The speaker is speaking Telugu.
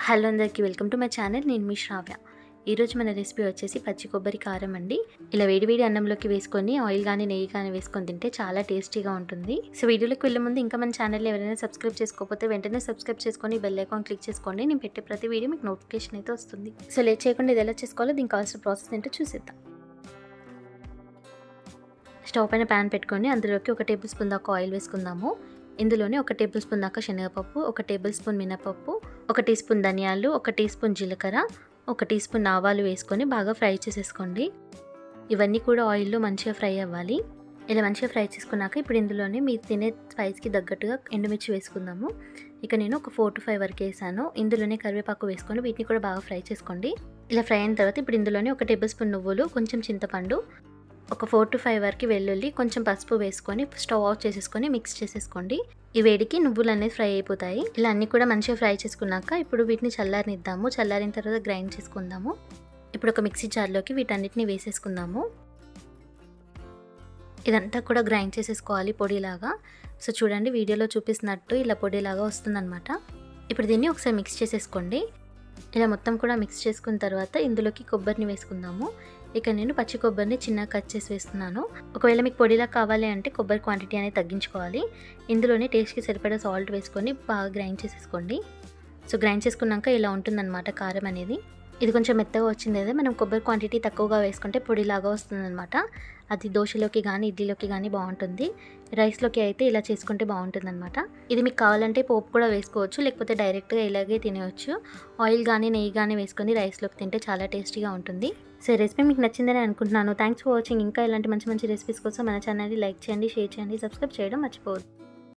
హలో అందరికీ వెల్కమ్ టు మై ఛానల్. నేను మీ శ్రావ్య. ఈరోజు మన రెసిపీ వచ్చేసి పచ్చి కొబ్బరి కారం అండి. ఇలా వేడివేడి అన్నంలోకి వేసుకొని ఆయిల్ కానీ నెయ్యి కానీ వేసుకొని తింటే చాలా టేస్టీగా ఉంటుంది. సో వీడియోలోకి వెళ్ళే ముందు ఇంకా మన ఛానల్ని ఎవరైనా సబ్స్క్రైబ్ చేసుకోకపోతే వెంటనే సబ్స్క్రైబ్ చేసుకొని బెల్ ఐకాన్ క్లిక్ చేసుకోండి. నేను పెట్టే ప్రతి వీడియో మీకు నోటిఫికేషన్ అయితే వస్తుంది. సో లేట్ చేయకుండా ఇది ఎలా చేసుకోవాలో దీనికి కావాల్సిన ప్రాసెస్ ఏంటో చూసేద్దాం. స్టవ్ పైన ప్యాన్ పెట్టుకొని అందులోకి 1 టేబుల్ స్పూన్ దాకా ఆయిల్ వేసుకుందాము. ఇందులోనే 1 టేబుల్ స్పూన్ దాకా శనగపప్పు, 1 టేబుల్ స్పూన్ మినపప్పు, 1 టీ స్పూన్ ధనియాలు, 1 టీ స్పూన్ జీలకర్ర, 1 టీ స్పూన్ ఆవాలు వేసుకొని బాగా ఫ్రై చేసేసుకోండి. ఇవన్నీ కూడా ఆయిల్లో మంచిగా ఫ్రై అవ్వాలి. ఇలా మంచిగా ఫ్రై చేసుకున్నాక ఇప్పుడు ఇందులోనే మీరు తినే స్పైస్కి తగ్గట్టుగా ఎండుమిర్చి వేసుకుందాము. ఇక నేను ఒక 4 to 5 వరకు వేసాను. ఇందులోనే కరివేపాకు వేసుకొని వీటిని కూడా బాగా ఫ్రై చేసుకోండి. ఇలా ఫ్రై అయిన తర్వాత ఇప్పుడు ఇందులోనే 1 టేబుల్ స్పూన్ నువ్వులు, కొంచెం చింతపండు, ఒక 4 to 5 వరకు వెల్లుల్లి, కొంచెం పసుపు వేసుకొని స్టవ్ ఆఫ్ చేసేసుకొని మిక్స్ చేసేసుకోండి. ఈ వేడికి నువ్వులు అనేది ఫ్రై అయిపోతాయి. ఇలా అన్నీ కూడా మంచిగా ఫ్రై చేసుకున్నాక ఇప్పుడు వీటిని చల్లారనిద్దాము. చల్లారిన తర్వాత గ్రైండ్ చేసుకుందాము. ఇప్పుడు ఒక మిక్సీ జార్లోకి వీటన్నిటిని వేసేసుకుందాము. ఇదంతా కూడా గ్రైండ్ చేసేసుకోవాలి పొడిలాగా. సో చూడండి, వీడియోలో చూపిస్తున్నట్టు ఇలా పొడిలాగా వస్తుందన్నమాట. ఇప్పుడు దీన్ని ఒకసారి మిక్స్ చేసేసుకోండి. ఇలా మొత్తం కూడా మిక్స్ చేసుకున్న తర్వాత ఇందులోకి కొబ్బరిని వేసుకుందాము. ఇక నేను పచ్చి కొబ్బరిని చిన్నగా కట్ చేసి వేస్తున్నాను. ఒకవేళ మీకు పొడిలా కావాలి అంటే కొబ్బరి క్వాంటిటీ అనేది తగ్గించుకోవాలి. ఇందులోనే టేస్ట్కి సరిపడా సాల్ట్ వేసుకొని బాగా గ్రైండ్ చేసేసుకోండి. సో గ్రైండ్ చేసుకున్నాక ఇలా ఉంటుందన్నమాట కారం అనేది. ఇది కొంచెం మెత్తగా వచ్చింది కదా, మనం కొబ్బరి క్వాంటిటీ తక్కువగా వేసుకుంటే పొడిలాగా వస్తుందన్నమాట. అది దోశలోకి కానీ ఇడ్లీలోకి కానీ బాగుంటుంది. రైస్లోకి అయితే ఇలా చేసుకుంటే బాగుంటుందన్నమాట. ఇది మీకు కావాలంటే పోపు కూడా వేసుకోవచ్చు, లేకపోతే డైరెక్ట్గా ఇలాగే తినేవచ్చు. ఆయిల్ కానీ నెయ్యి కానీ వేసుకొని రైస్లోకి తింటే చాలా టేస్టీగా ఉంటుంది. సో రెసిపీ మీకు నచ్చిందని అనుకుంటున్నాను. Thanks for watching. ఇంకా ఇలాంటి మంచి మంచి రెసిపీస్ కోసం మన ఛానల్ని లైక్ చేయండి, షేర్ చేయండి, సబ్స్క్రైబ్ చేయడం మర్చిపోవద్దు.